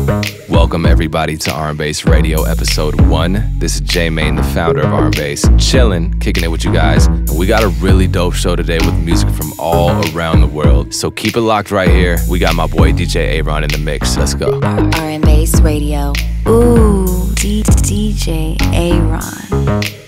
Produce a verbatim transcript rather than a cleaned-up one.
Welcome everybody to RnBass Radio episode one. This is J Maine, the founder of RnBass, chillin', kicking it with you guys. And we got a really dope show today with music from all around the world. So keep it locked right here. We got my boy D J A Ron in the mix. Let's go. RnBass Radio. Ooh, D J A Ron.